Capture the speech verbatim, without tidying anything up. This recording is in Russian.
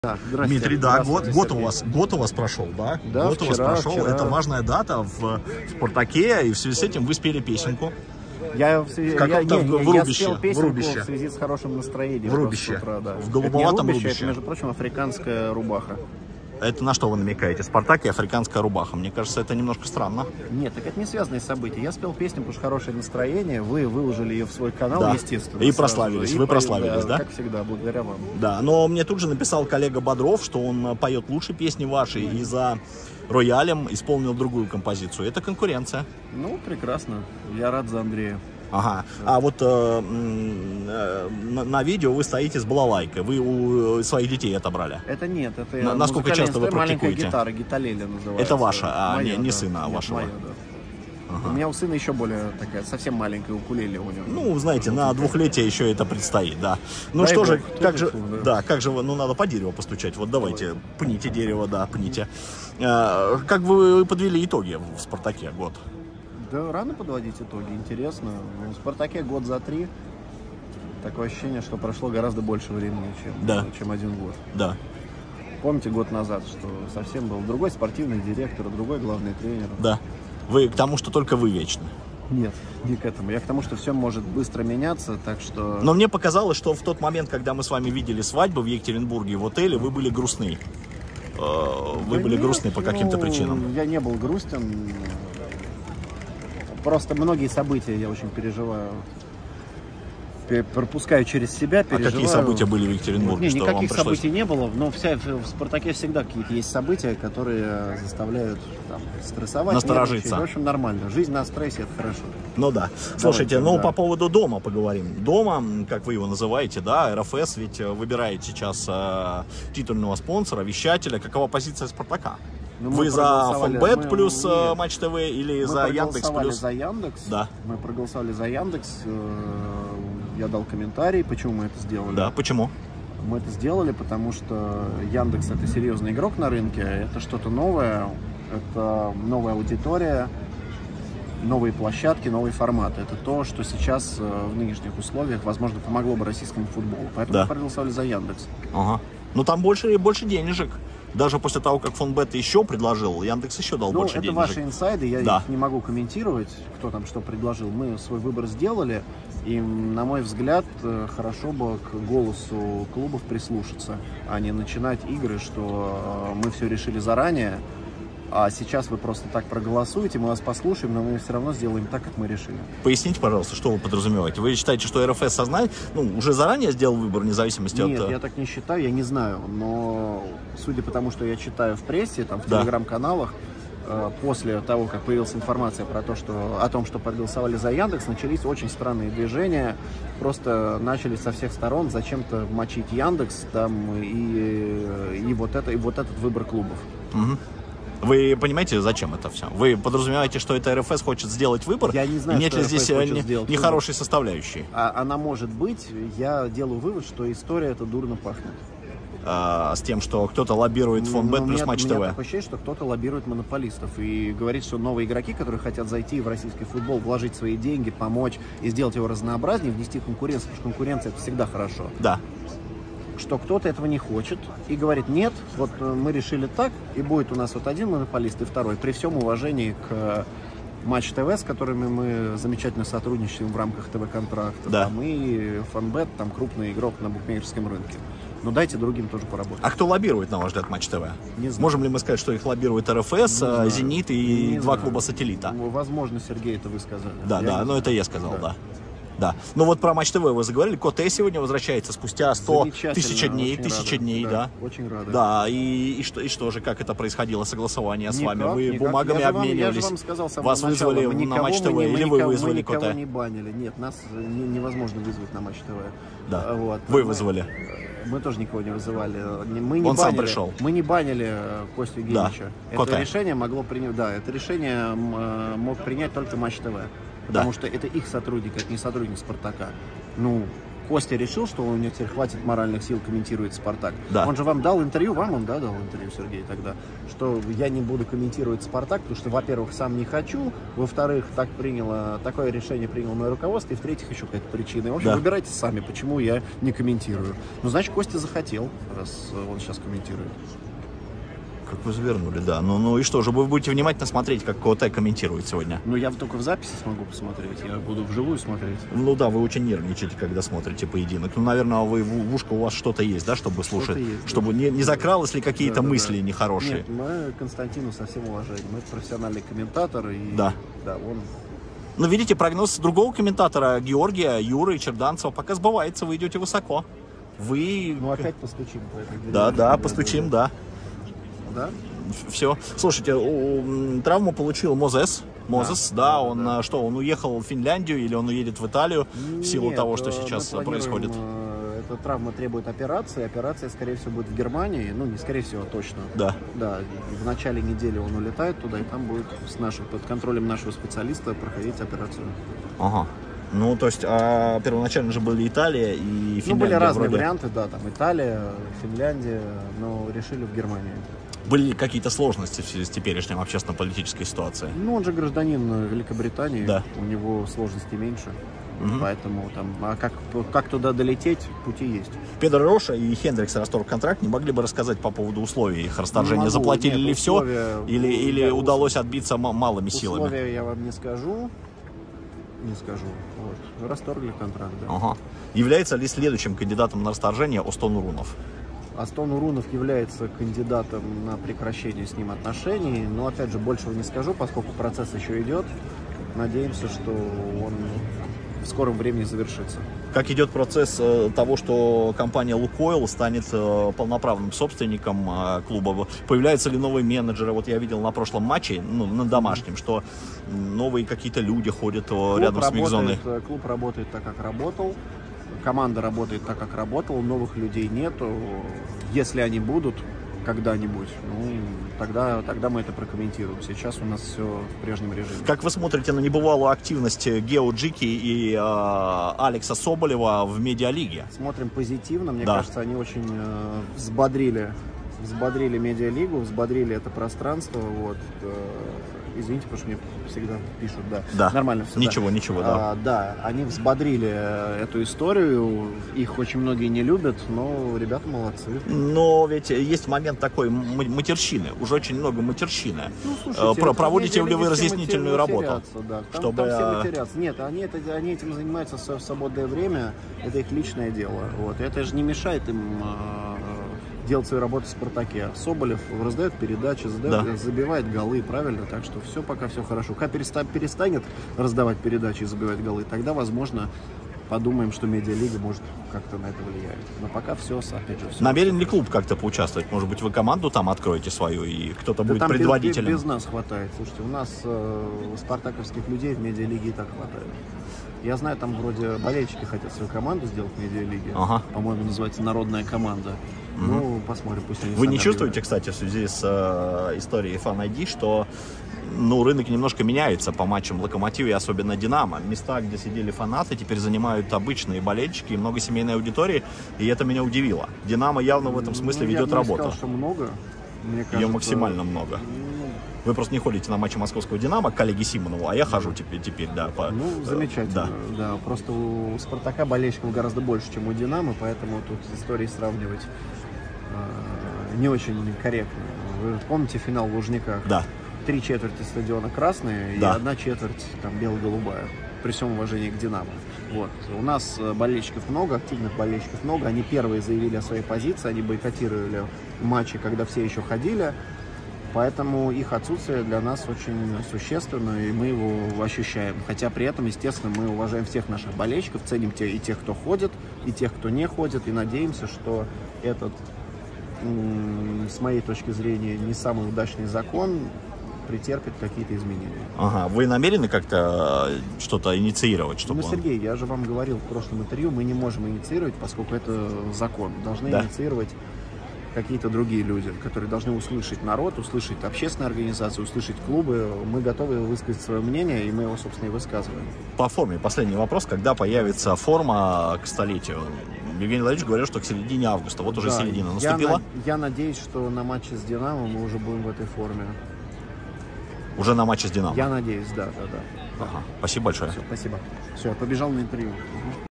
Да, Дмитрий, да, год, год, у вас, год у вас прошел, да? Да, год вчера, у вас прошел. вчера. Это важная дата в «Спартаке», и в связи с этим вы спели песенку. Я, в, связи, в я, не, в я спел песенку в, Рубище. в связи с хорошим настроением. В Рубище. Утра, да. В голубоватом это не рубище, Рубище. Это, между прочим, африканская рубаха. Это на что вы намекаете? «Спартак» и африканская рубаха. Мне кажется, это немножко странно. Нет, так это не связанные события. Я спел песню, потому что хорошее настроение. Вы выложили ее в свой канал, да. естественно. И прославились. И вы прославились, да, да? Как всегда, благодаря вам. Да, но мне тут же написал коллега Бодров, что он поет лучше песни ваши и за роялем исполнил другую композицию. Это конкуренция. Ну, прекрасно. Я рад за Андрея. Ага. А вот э, э, на, на видео вы стоите с балалайкой. Вы у своих детей отобрали? Это нет. Это на, насколько часто вы практикуете? Маленькая гитара, гиталеля называется. Это ваша, а моя, не, не да. сына, а нет, вашего? Моя, да. Ага. У меня у сына еще более такая, совсем маленькая укулеле у него. Ну, знаете, на двухлетие еще это предстоит, да. Ну Дай что Бог, же, как же, да. да, как же вы, ну надо по дереву постучать. Вот давайте, Давай. пните дерево, да, пните. А, как вы подвели итоги в «Спартаке» год? Да, рано подводить итоги, интересно. В «Спартаке» год за три. Такое ощущение, что прошло гораздо больше времени, чем, да. чем один год. Да. Помните год назад, что совсем был другой спортивный директор, другой главный тренер? Да. Вы к тому, что только вы вечны? Нет, не к этому. Я к тому, что все может быстро меняться, так что... Но мне показалось, что в тот момент, когда мы с вами видели свадьбу в Екатеринбурге в отеле, вы были грустны. Вы да были нет, грустны по каким-то ну, причинам. Я не был грустен. Просто многие события я очень переживаю. Пропускаю через себя, переживаю. А какие события были в Екатеринбурге? Не, что никаких вам пришлось... событий не было, но вся, в «Спартаке» всегда какие-то есть события, которые заставляют там, стрессовать, насторожиться. В общем, нормально. Жизнь на стрессе — это хорошо. Ну да. Слушайте, Давайте, ну да. по поводу дома поговорим. Дома, как вы его называете, да, эр эф эс ведь выбирает сейчас э, титульного спонсора, вещателя. Какова позиция «Спартака»? Ну, вы за Фонбет мы, плюс нет. Матч ТВ или мы за Яндекс плюс? за Яндекс. Да. Мы проголосовали за Яндекс. Я дал комментарий, почему мы это сделали. Да, почему? Мы это сделали, потому что Яндекс — это серьезный игрок на рынке, это что-то новое, это новая аудитория, новые площадки, новый формат. Это то, что сейчас в нынешних условиях, возможно, помогло бы российскому футболу. Поэтому да. мы проголосовали за Яндекс. Ага. Ну там больше и больше денежек. Даже после того, как Фонбет еще предложил, Яндекс еще дал ну, больше это денежек. ваши инсайды, я да. их не могу комментировать, кто там что предложил. Мы свой выбор сделали, и, на мой взгляд, хорошо бы к голосу клубов прислушаться, а не начинать игры, что мы все решили заранее, а сейчас вы просто так проголосуете, мы вас послушаем, но мы все равно сделаем так, как мы решили. Поясните, пожалуйста, что вы подразумеваете? Вы считаете, что эр эф эс сознает, ну, уже заранее сделал выбор, вне зависимости Нет, от... Нет, я так не считаю, я не знаю, но судя по тому, что я читаю в прессе, там, в да. телеграм-каналах, э, после того, как появилась информация про то, что, о том, что проголосовали за Яндекс, начались очень странные движения, просто начали со всех сторон зачем-то мочить Яндекс, там, и, и, вот, это, и вот этот выбор клубов. Угу. Вы понимаете, зачем это все? Вы подразумеваете, что это эр эф эс хочет сделать выбор? Я не знаю, нет что ли здесь не, нехорошей составляющей? А, она может быть. Я делаю вывод, что история это дурно пахнет. А, с тем, что кто-то лоббирует Фонбет плюс Матч ТВ? У меня такое ощущение, что кто-то лоббирует монополистов и говорит, что новые игроки, которые хотят зайти в российский футбол, вложить свои деньги, помочь и сделать его разнообразнее, внести конкуренцию, потому что конкуренция это всегда хорошо. Да. Что кто-то этого не хочет и говорит, нет, вот мы решили так, и будет у нас вот один монополист и второй, при всем уважении к Матч ТВ, с которыми мы замечательно сотрудничаем в рамках ТВ-контракта, да. там, и Фонбет, там крупный игрок на букмекерском рынке. Но дайте другим тоже поработать. А кто лоббирует, на ваш взгляд, Матч ТВ? Не знаю. Можем ли мы сказать, что их лоббирует эр эф эс, Зенит и не два знаю. клуба-сателлита? Возможно, Сергей, это вы сказали. Да, я да, но это я сказал, да. да. Да. Ну вот про Матч ТВ вы заговорили. Коте сегодня возвращается спустя сто тысяч дней, тысяча дней, да. да. Очень рады. Да, и, и, что, и что же, как это происходило, согласование никак, с вами? Вы никак. бумагами я обменивались? Вам, я же вам сказал с самого Вас начала, вызвали мы на Матч ТВ мы, или мы вы никого, вызвали мы никого Коте? не банили. Нет, нас не, невозможно вызвать на Матч ТВ. Да, вот. вы мы, вызвали. Мы тоже никого не вызывали. Мы не Он банили, сам пришел. Мы не банили Костю Евгеньевича. Да. Это Коте. решение могло принять, да, это решение мог принять только Матч ТВ. Потому да. что это их сотрудник, это не сотрудник Спартака. Ну, Костя решил, что у него теперь хватит моральных сил комментировать «Спартак». Да. Он же вам дал интервью, вам он, да, дал интервью, Сергей, тогда, что я не буду комментировать «Спартак», потому что, во-первых, сам не хочу, во-вторых, так приняло, такое решение приняло мое руководство, и в-третьих, еще какая-то причина. В общем, да. выбирайте сами, почему я не комментирую. Ну, значит, Костя захотел, раз он сейчас комментирует. Как вы завернули, да. Ну, ну и что же, вы будете внимательно смотреть, как КОТ комментирует сегодня? Ну, я только в записи смогу посмотреть, я буду вживую смотреть. Ну да, вы очень нервничаете, когда смотрите поединок. Ну, наверное, вы, в ушко у вас что-то есть, да, чтобы слушать, есть, чтобы да. не, не закралось ли какие-то да, да, мысли да. нехорошие? Нет, мы Константину со всем уважением. Мы профессиональный комментатор. И, да. Да, он... Ну, видите, прогноз другого комментатора, Георгия, Юры Черданцева, пока сбывается, вы идете высоко. Вы... Ну, опять постучим по этой двери. Да, да, постучим, да. Да? Все. Слушайте, травму получил Мозес. Мозес, да, да, да, он да. что, он уехал в Финляндию или он уедет в Италию в силу Нет, того, что сейчас происходит? Эта травма требует операции. Операция, скорее всего, будет в Германии. Ну, не скорее всего, точно. Да. Да. В начале недели он улетает туда, и там будет с нашим, под контролем нашего специалиста проходить операцию. Ага. Ну, то есть, а первоначально же были Италия и Финляндия. Ну, были разные вроде... варианты, да, там Италия, Финляндия, но решили в Германии. Были какие-то сложности в связи с теперешней общественно-политической ситуацией? Ну, он же гражданин Великобритании, да. У него сложностей меньше, угу. Поэтому там, а как, как туда долететь, пути есть. Педро Роша и Хендрикс расторг контракт, не могли бы рассказать по поводу условий их расторжения? Могу. Заплатили Нет, ли условия, все, или, или я, удалось отбиться малыми силами? Условия я вам не скажу, не скажу, вот, расторгли контракт, да. Ага. Является ли следующим кандидатом на расторжение Остон Урунов? Астон Урунов является кандидатом на прекращение с ним отношений, но, опять же, большего не скажу, поскольку процесс еще идет. Надеемся, что он в скором времени завершится. Как идет процесс того, что компания «Лукойл» станет полноправным собственником клуба? Появляются ли новые менеджеры? Вот я видел на прошлом матче, ну, на домашнем, что новые какие-то люди ходят клуб рядом с микзоной. Клуб работает так, как работал. Команда работает так, как работала, новых людей нету. Если они будут когда-нибудь, ну, тогда, тогда мы это прокомментируем. Сейчас у нас все в прежнем режиме. Как вы смотрите на небывалую активность Гео Джики и э, Алекса Соболева в медиалиге? Смотрим позитивно. Мне да. кажется, они очень э, взбодрили, взбодрили медиалигу, взбодрили это пространство. Вот. Извините, потому что мне всегда пишут, да. Да. Нормально все. Ничего, да. ничего, да. А, да, они взбодрили эту историю. Их очень многие не любят, но ребята молодцы. Но ведь есть момент такой матерщины. Уже очень много матерщины. Ну, слушайте, Про проводите ли вы разъяснительную работу? Да. Там, чтобы... там все матерятся. Нет, они, это, они этим занимаются в свободное время. Это их личное дело. Вот. Это же не мешает им делать свою работу в «Спартаке». Соболев раздает передачи, задает, да. забивает голы, правильно? Так что все пока все хорошо. Когда перестанет раздавать передачи и забивать голы, тогда, возможно, подумаем, что медиалига может как-то на это влиять. Но пока все, опять же, все. Намерен ли клуб как-то поучаствовать? Может быть, вы команду там откроете свою, и кто-то да будет там предводителем? Без, без нас хватает. Слушайте, у нас э, спартаковских людей в медиалиге и так хватает. Я знаю, там вроде болельщики хотят свою команду сделать в медиалиге. Ага. По-моему, называется «Народная команда». Mm-hmm. Ну, посмотрим, пусть они. Вы не чувствуете, объявят. Кстати, в связи с э, историей Fan ай ди, что ну, рынок немножко меняется по матчам Локомотива и особенно Динамо? Места, где сидели фанаты, теперь занимают обычные болельщики и много семейной аудитории, и это меня удивило. Динамо явно в этом смысле ну, ведет я бы работу. Я бы не сказал, что много. Мне кажется, ее максимально много. Вы просто не ходите на матчи московского «Динамо» к коллеге Симонову, а я хожу теперь, теперь да. По, ну, замечательно. Да. да. Просто у «Спартака» болельщиков гораздо больше, чем у «Динамо», поэтому тут истории сравнивать э, не очень корректно. Вы помните финал в Лужниках? Да. Три четверти стадиона красные да. и одна четверть там бело-голубая. При всем уважении к «Динамо». Вот. У нас болельщиков много, активных болельщиков много. Они первые заявили о своей позиции, они бойкотировали матчи, когда все еще ходили. Поэтому их отсутствие для нас очень существенно, и мы его ощущаем. Хотя при этом, естественно, мы уважаем всех наших болельщиков, ценим те, и тех, кто ходит, и тех, кто не ходит, и надеемся, что этот, с моей точки зрения, не самый удачный закон претерпит какие-то изменения. Ага, вы намерены как-то что-то инициировать? Чтобы ну, Сергей, он... я же вам говорил в прошлом интервью, мы не можем инициировать, поскольку это закон. Должны да. инициировать какие-то другие люди, которые должны услышать народ, услышать общественные организации, услышать клубы. Мы готовы высказать свое мнение, и мы его, собственно, и высказываем. По форме. Последний вопрос. Когда появится форма к столетию? Евгений Владимирович говорил, что к середине августа. Вот уже Да, середина наступила. Я, на, я надеюсь, что на матче с «Динамо» мы уже будем в этой форме. Уже на матче с «Динамо». Я надеюсь, да, да, да. Ага. Спасибо большое. Все, спасибо. Все, я побежал на интервью.